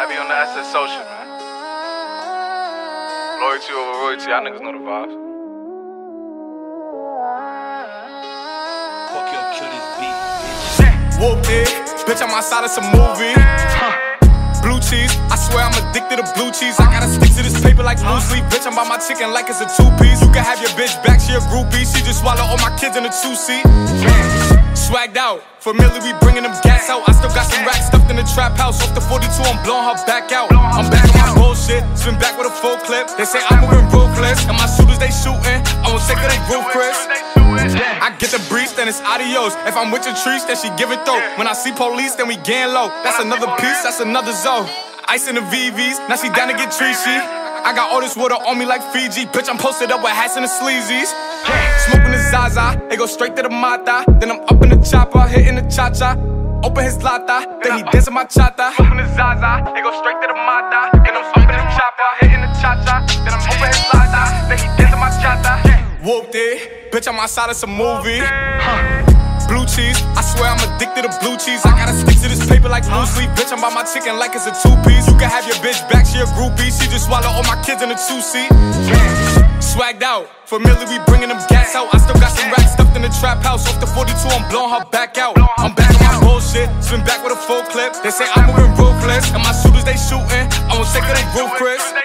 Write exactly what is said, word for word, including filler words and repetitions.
be on the S S social, man. Loyalty over royalty, y'all niggas know the vibes. Fuck your kill this beat, bitch. Whooped it, bitch, I'm outside of some movie. Blue cheese, I swear I'm addicted to blue cheese. I gotta stick to this paper like blue sleep. Bitch, I'm by my chicken like it's a two-piece. You can have your bitch back, she a groupie. She just swallow all my kids in a two-seat. Swagged out, familiar, we bringing them gas out. I still got some racks stuffed in the trap house. Off the forty-two, I'm blowing her back out. I'm back on my bullshit, spin back with a full clip. They say I'm moving ruthless, and my shooters they shooting. I won't take of they roof, Chris. I get the breeze, then it's adios. If I'm with your trees, then she give it though. When I see police, then we gang low. That's another piece, that's another zone. Ice in the V Vs, now she down to get treachy. I got all this water on me like Fiji. Bitch, I'm posted up with hats and the sleazies. Smoking the Zaza, it go straight to the Mata. Then I'm up in the chopper, hitting the cha-cha. Open his lata, then he dancing my chata. Smoking the Zaza, it go straight to the Mata. Then I'm up in the chopper, hitting the cha-cha. Then I'm open his lata, then he dancing my chata. Whooped it, bitch, I'm outside of some movie. Blue cheese, I swear I'm addicted to blue cheese. I gotta stick to this paper like blue sleep. Bitch, I'm by my chicken like it's a two-piece. You can have your bitch back, she a groupie. She just swallow all my kids in a two-seat. Swagged out, familiar, we bringing them gas out. I still got some racks stuffed in the trap house. Off the forty-two, I'm blowing her back out. I'm back on my bullshit, spin back with a full clip. They say I'm moving ruthless, and my shooters they shooting. I won't take of they roof, Chris.